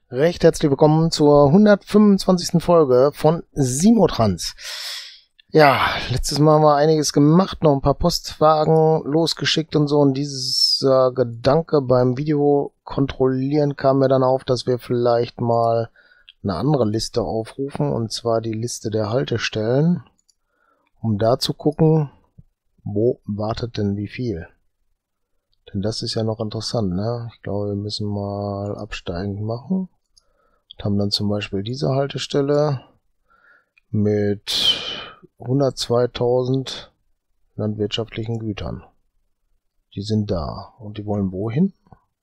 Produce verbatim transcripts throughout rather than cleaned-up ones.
Recht herzlich willkommen zur hundertfünfundzwanzigsten Folge von Simotrans. Ja, letztes Mal haben wir einiges gemacht, noch ein paar Postwagen losgeschickt und so. Und dieser Gedanke beim Video kontrollieren kam mir dann auf, dass wir vielleicht mal eine andere Liste aufrufen. Und zwar die Liste der Haltestellen, um da zu gucken, wo wartet denn wie viel. Denn das ist ja noch interessant, ne? Ich glaube, wir müssen mal absteigend machen. Und haben dann zum Beispiel diese Haltestelle mit hundertzweitausend landwirtschaftlichen Gütern. Die sind da. Und die wollen wohin?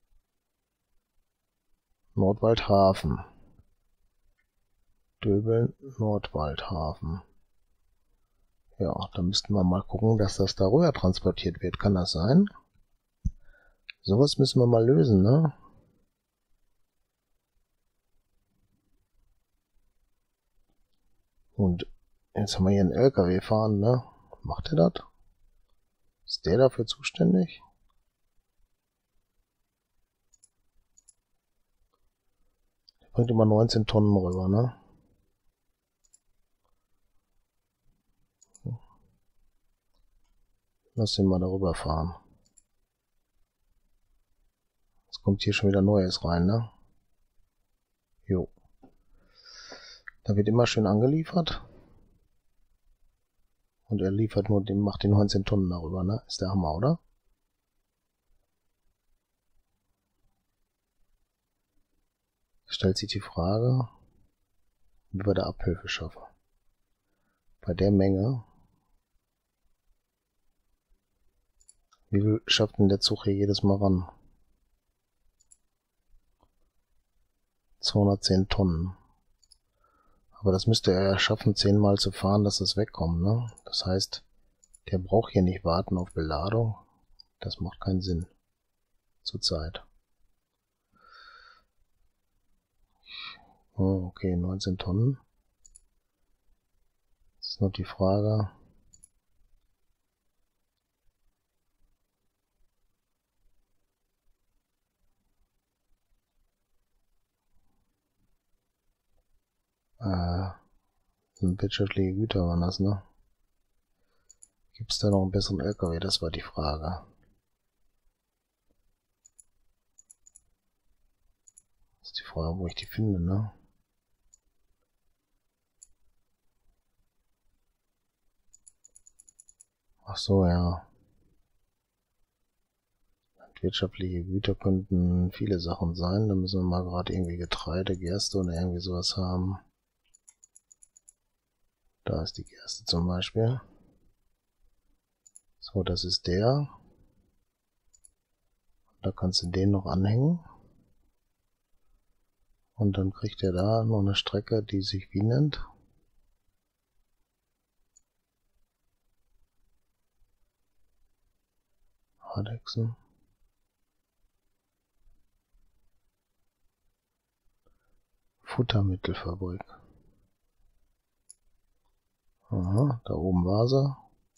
Nordwaldhafen. Döbeln, Nordwaldhafen. Ja, da müssten wir mal gucken, dass das darüber transportiert wird. Kann das sein? Sowas müssen wir mal lösen, ne? Und jetzt haben wir hier einen L K W fahren, ne? Macht er das? Ist der dafür zuständig? Der bringt immer neunzehn Tonnen rüber, ne? Lass ihn mal darüber fahren. Jetzt kommt hier schon wieder Neues rein, ne? Jo. Da wird immer schön angeliefert. Und er liefert nur, den macht die neunzehn Tonnen darüber, ne? Ist der Hammer, oder? Stellt sich die Frage, wie wir da Abhilfe schaffen. Bei der Menge. Wie viel schafft denn der Zug hier jedes Mal ran? zweihundertzehn Tonnen. Aber das müsste er ja schaffen, zehnmal zu fahren, dass das wegkommt, ne? Das heißt, der braucht hier nicht warten auf Beladung. Das macht keinen Sinn. Zurzeit. Oh, okay, neunzehn Tonnen. Das ist noch die Frage. Äh, sind wirtschaftliche Güter waren das, ne? Gibt es da noch einen besseren L K W? Das war die Frage. Das ist die Frage, wo ich die finde, ne? Ach so, ja. Wirtschaftliche Güter könnten viele Sachen sein. Da müssen wir mal gerade irgendwie Getreide, Gerste oder irgendwie sowas haben. Da ist die Gerste zum Beispiel. So, das ist der. Da kannst du den noch anhängen. Und dann kriegt er da noch eine Strecke, die sich wie nennt. Hardexen. Futtermittelfabrik. Aha, da oben war sie.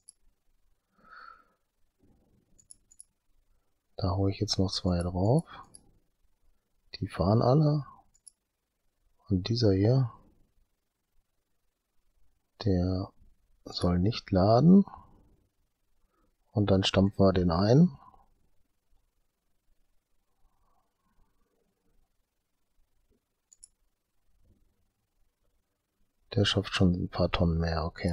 Da hole ich jetzt noch zwei drauf. Die fahren alle. Und dieser hier, der soll nicht laden. Und dann stampfen wir den ein. Der schafft schon ein paar Tonnen mehr, okay.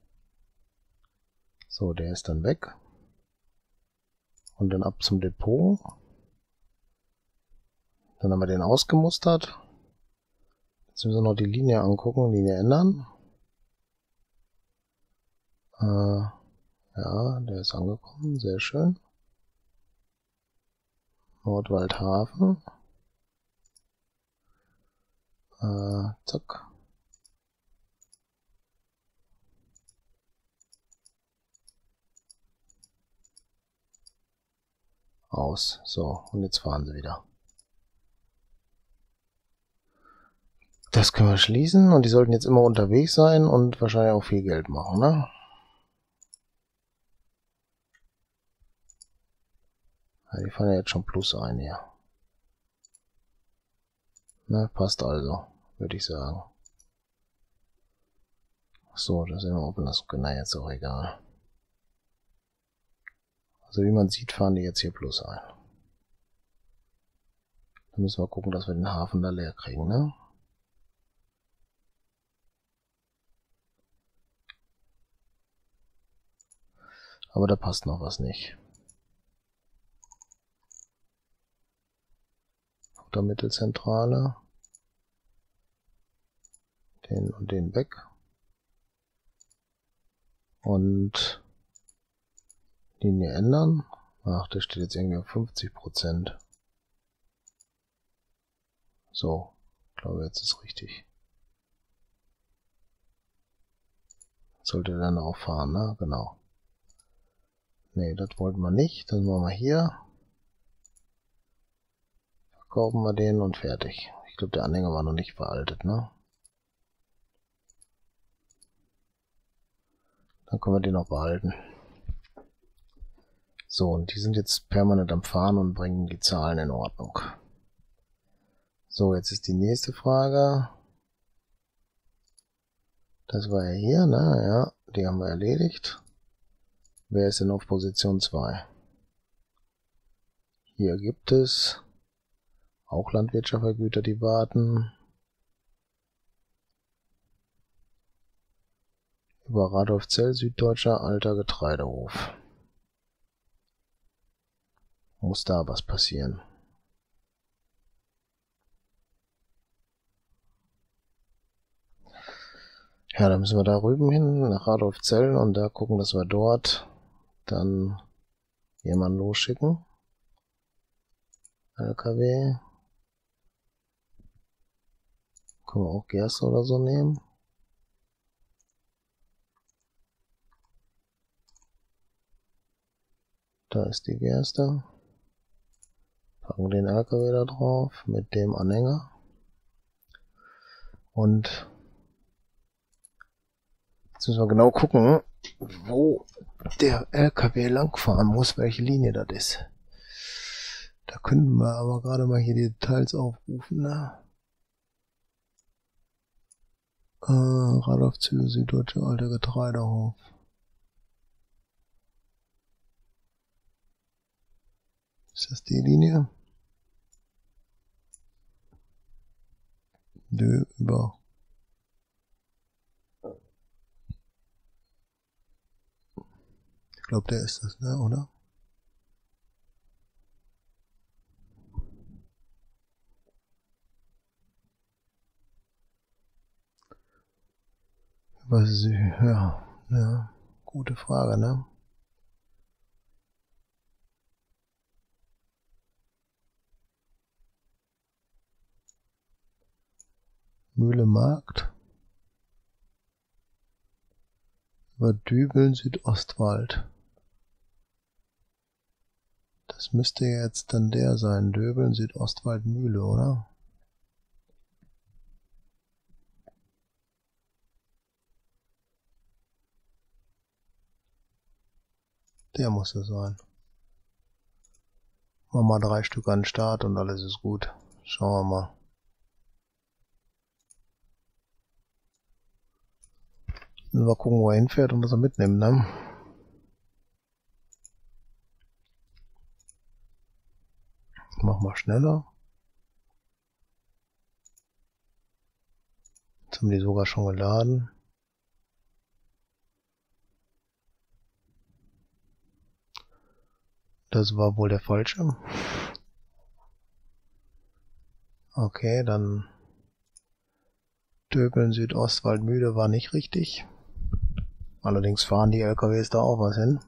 So, der ist dann weg. Und dann ab zum Depot. Dann haben wir den ausgemustert. Jetzt müssen wir noch die Linie angucken, Linie ändern. Äh, ja, der ist angekommen, sehr schön. Nordwaldhafen. Äh, zack. Aus. So, und jetzt fahren sie wieder. Das können wir schließen und die sollten jetzt immer unterwegs sein und wahrscheinlich auch viel Geld machen, ne? Ja, die fahren ja jetzt schon plus ein hier. Na, passt also, würde ich sagen. So, das ist immer offen, das na jetzt auch egal. Also wie man sieht, fahren die jetzt hier plus ein. Dann müssen wir gucken, dass wir den Hafen da leer kriegen, ne? Aber da passt noch was nicht. Futtermittelzentrale. Den und den weg. Und Linie ändern. Ach, der steht jetzt irgendwie auf fünfzig Prozent. So, ich glaube, jetzt ist richtig. Sollte dann auch fahren, ne? Genau. Ne, das wollten wir nicht. Dann machen wir hier. Verkaufen wir den und fertig. Ich glaube, der Anhänger war noch nicht veraltet, ne? Dann können wir den noch behalten. So, und die sind jetzt permanent am Fahren und bringen die Zahlen in Ordnung. So, jetzt ist die nächste Frage. Das war ja hier, ne? Ja, die haben wir erledigt. Wer ist denn auf Position zwei? Hier gibt es auch landwirtschaftliche Güter, die warten. Über Radolfzell, Süddeutscher alter Getreidehof. Muss da was passieren? Ja, dann müssen wir da rüben hin, nach Radolfzell und da gucken, dass wir dort dann jemanden losschicken. L K W. Können wir auch Gerste oder so nehmen. Da ist die Gerste. Packen den L K W da drauf mit dem Anhänger. Und jetzt müssen wir genau gucken, wo der L K W langfahren muss, welche Linie das ist. Da könnten wir aber gerade mal hier die Details aufrufen, ne? Äh, Radolfzell, Süddeutsche alter Getreidehof. Ist das die Linie? Nö, über. Ich glaube, der ist das, ne, oder? Was ist, ja, ja, gute Frage, ne? Mühle Markt. Über Dübeln, Südostwald. Das müsste jetzt dann der sein. Döbeln, Südostwald, Mühle, oder? Der muss es sein. Machen wir mal drei Stück an den Start und alles ist gut. Schauen wir mal. Müssen wir gucken, wo er hinfährt und was er mitnimmt, ne? Mach mal schneller. Jetzt haben die sogar schon geladen. Das war wohl der falsche. Okay, dann Döbeln, Südostwald, Mühle war nicht richtig. Allerdings fahren die L K Ws da auch was hin.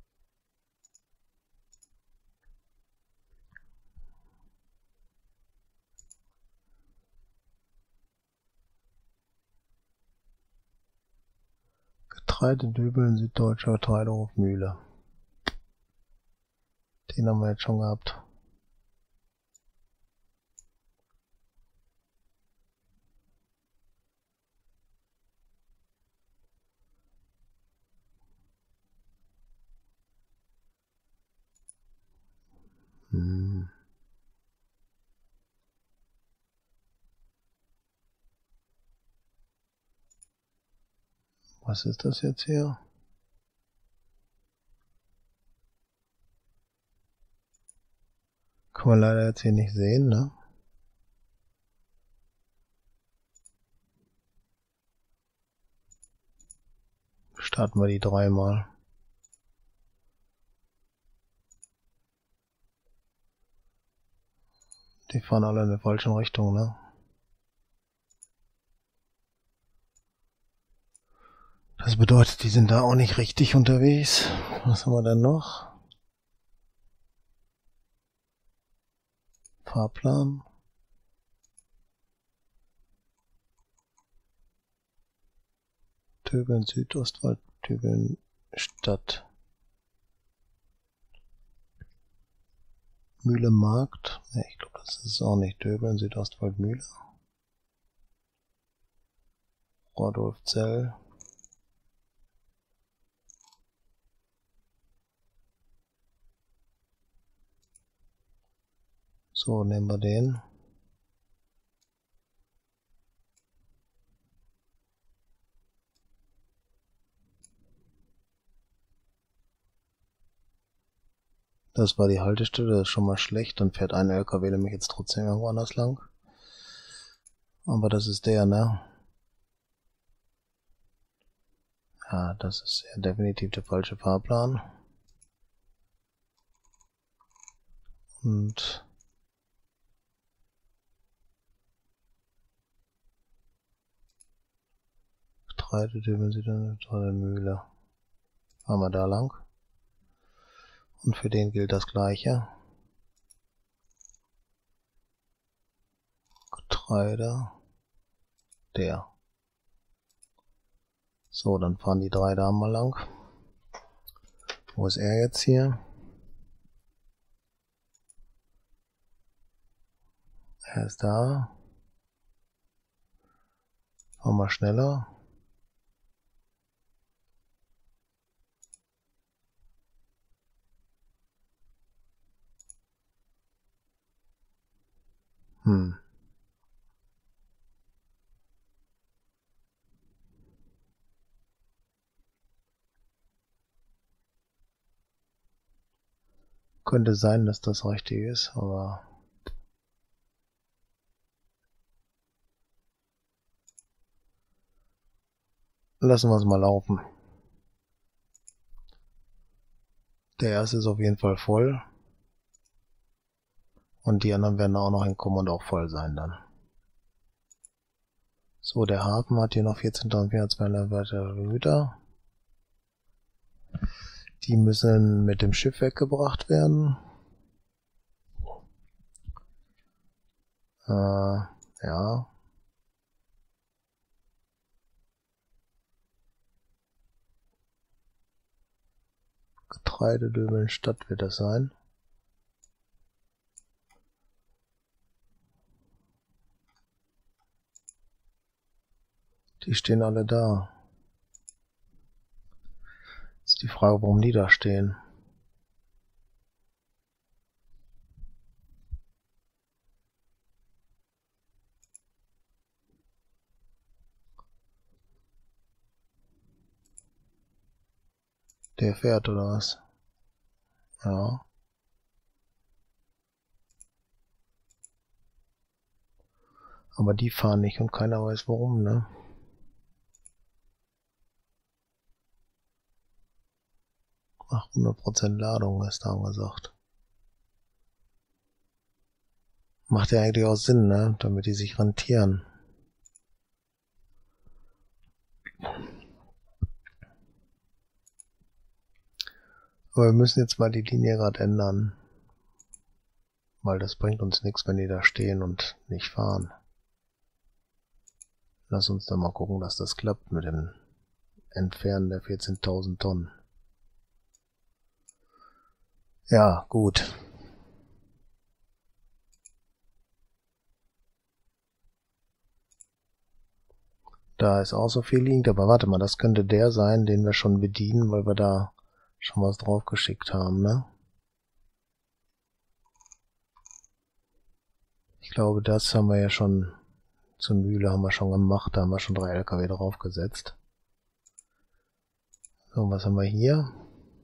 Getreide, Döbeln, Süddeutscher Getreidehof, Mühle. Den haben wir jetzt schon gehabt. Hm. Was ist das jetzt hier? Kann man leider jetzt hier nicht sehen, ne? Starten wir die dreimal. Die fahren alle in der falschen Richtung, ne? Das bedeutet, die sind da auch nicht richtig unterwegs. Was haben wir denn noch? Fahrplan. Töbeln Südostwald, Töbeln Stadt. Mühle Markt. Ne, ich glaube, das ist auch nicht Döbeln, Südostwald Mühle. Rodolfzell. So, nehmen wir den. Das war die Haltestelle, das ist schon mal schlecht. Dann fährt ein L K W nämlich jetzt trotzdem irgendwo anders lang. Aber das ist der, ne? Ja, das ist ja definitiv der falsche Fahrplan. Und Getreide, Döbeln Sie dann eine Mühle. Fahren wir da lang. Und für den gilt das Gleiche. Getreide. Der. So, dann fahren die drei da mal lang. Wo ist er jetzt hier? Er ist da. Fahren wir schneller. Hm. Könnte sein, dass das richtig ist, aber lassen wir es mal laufen. Der erste ist auf jeden Fall voll. Und die anderen werden auch noch hinkommen und auch voll sein dann. So, der Hafen hat hier noch vierzehntausendvierhundertzweihundert weitere Güter. Die müssen mit dem Schiff weggebracht werden. Äh, ja. Getreide, Döbeln, Stadt wird das sein. Die stehen alle da. Jetzt ist die Frage, warum die da stehen. Der fährt oder was? Ja. Aber die fahren nicht und keiner weiß warum, ne? hundert Prozent Ladung ist da angesagt. Macht ja eigentlich auch Sinn, ne? Damit die sich rentieren. Aber wir müssen jetzt mal die Linie gerade ändern. Weil das bringt uns nichts, wenn die da stehen und nicht fahren. Lass uns dann mal gucken, dass das klappt mit dem Entfernen der vierzehntausend Tonnen. Ja, gut. Da ist auch so viel liegend, aber warte mal, das könnte der sein, den wir schon bedienen, weil wir da schon was drauf geschickt haben, ne? Ich glaube, das haben wir ja schon zur Mühle haben wir schon gemacht, da haben wir schon drei L K W draufgesetzt. So, was haben wir hier?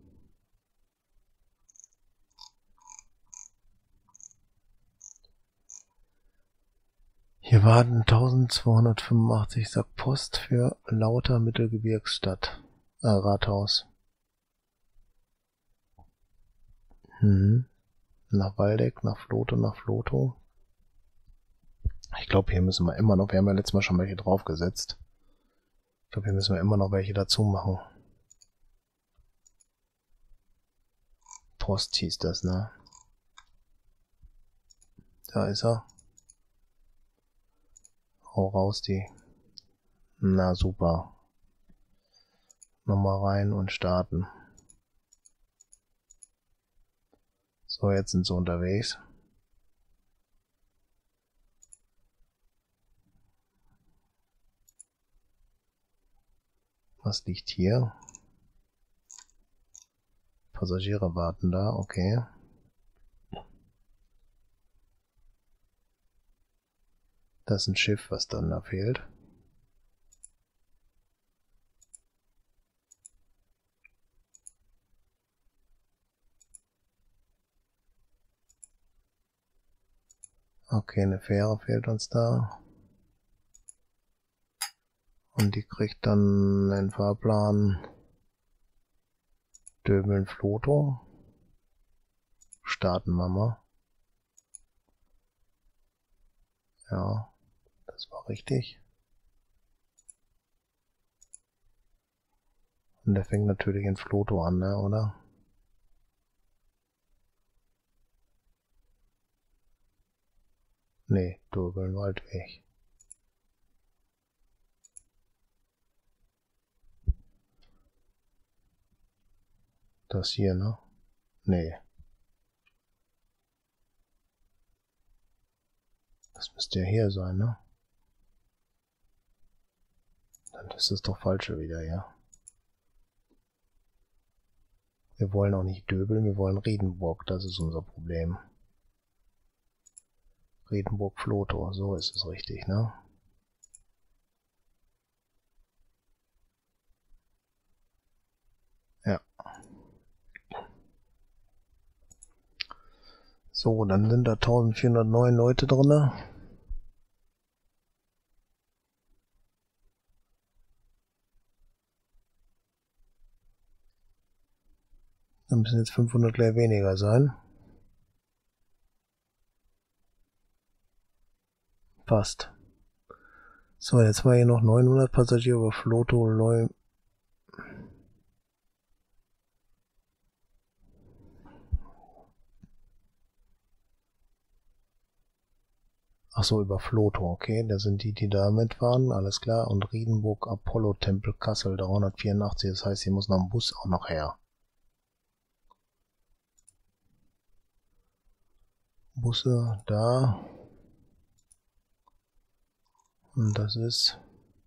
Hier warten eintausendzweihundertfünfundachtzig Sack Post für Lauter Mittelgebirgsstadt. Äh, Rathaus. Hm. Nach Waldeck, nach Floto, nach Floto. Ich glaube, hier müssen wir immer noch, wir haben ja letztes Mal schon welche draufgesetzt. Ich glaube, hier müssen wir immer noch welche dazu machen. Post hieß das, ne? Da ist er. Hau raus, die. Na super. Nochmal rein und starten. So, jetzt sind sie unterwegs. Was liegt hier? Passagiere warten da, okay. Das ist ein Schiff, was dann da fehlt. Okay, eine Fähre fehlt uns da. Und die kriegt dann einen Fahrplan Döbeln-Floto. Starten wir mal. Ja, das war richtig. Und der fängt natürlich in Floto an, ne, oder? Nee, Döbeln-Waldweg. Das hier, ne? Nee. Das müsste ja hier sein, ne? Dann ist es doch falsche wieder, ja. Wir wollen auch nicht Döbeln, wir wollen Riedenburg, das ist unser Problem. Riedenburg-Floto, so ist es richtig, ne? Ja. So, dann sind da eintausendvierhundertneun Leute drinne. Dann müssen jetzt fünfhundert gleich weniger sein. Passt. So, jetzt war hier noch neunhundert Passagiere über Floto neu. Ach so, über Floto, okay. Da sind die, die da mit waren, alles klar. Und Riedenburg, Apollo, Tempel, Kassel, dreihundertvierundachtzig. Das heißt, hier muss noch ein Bus auch noch her. Busse da. Und das ist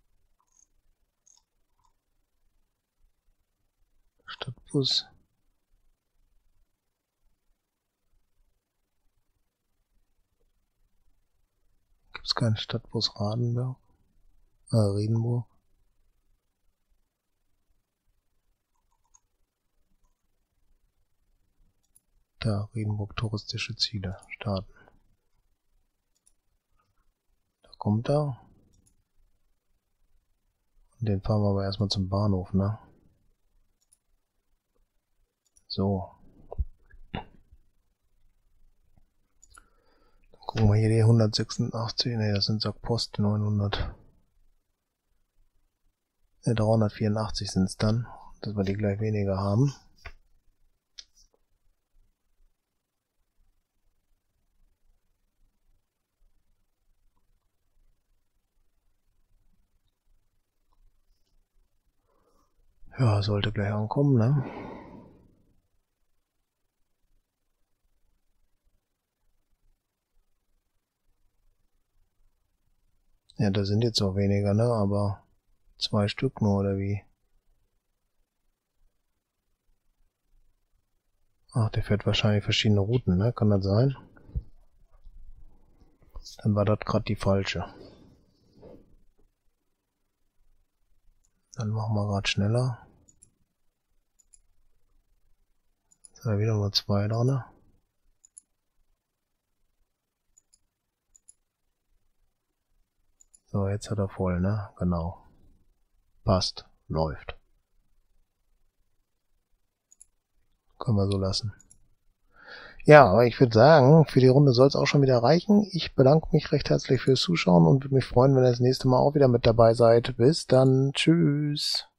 Stadtbus. Gibt es keinen Stadtbus Radenberg? Äh, Riedenburg. Da, Riedenburg touristische Ziele. Starten. Da kommt er. Und den fahren wir aber erstmal zum Bahnhof, ne? So. Gucken wir hier die hundertsechsundachtzig, ne, das sind Sack Post, neunhundert. Ne, dreihundertvierundachtzig sind es dann, dass wir die gleich weniger haben. Ja, sollte gleich ankommen, ne? Ja, da sind jetzt auch weniger, ne? Aber zwei Stück nur, oder wie? Ach, der fährt wahrscheinlich verschiedene Routen, ne? Kann das sein? Dann war das gerade die falsche. Dann machen wir gerade schneller. So, wieder nur zwei dran. So, jetzt hat er voll, ne? Genau. Passt. Läuft. Können wir so lassen. Ja, aber ich würde sagen, für die Runde soll es auch schon wieder reichen. Ich bedanke mich recht herzlich fürs Zuschauen und würde mich freuen, wenn ihr das nächste Mal auch wieder mit dabei seid. Bis dann. Tschüss.